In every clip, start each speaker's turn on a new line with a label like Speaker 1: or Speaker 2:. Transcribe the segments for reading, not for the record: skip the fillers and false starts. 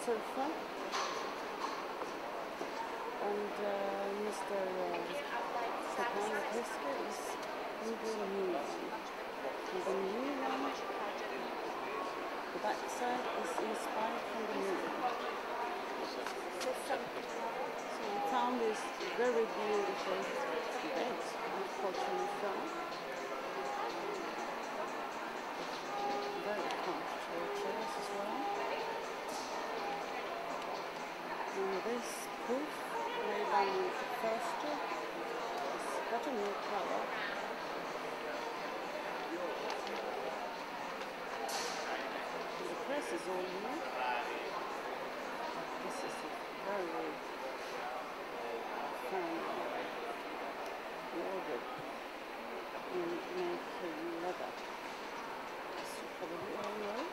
Speaker 1: sofa, and Mr. Stepan Peska is in the new one. And the new one, the backside is inspired from the new one. So we found this very beautiful bed, unfortunately found. Very comfortable chairs as well. And this poof made by the first it's got a new color. The press is all new. This is a very fine ordered in making leather. As you probably all know.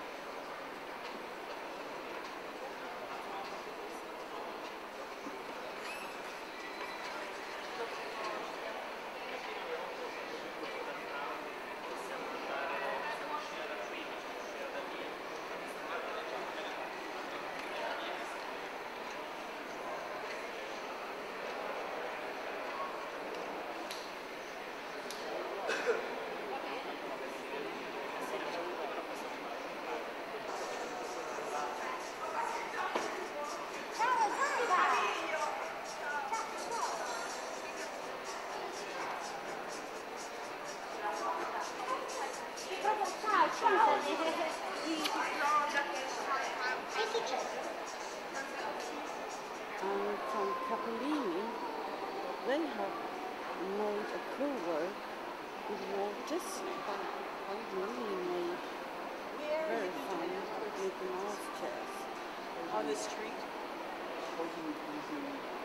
Speaker 1: And from Cappellini, they have made a cover with Walt Disney. Really made very fine Mickey Mouse chairs.
Speaker 2: On the street?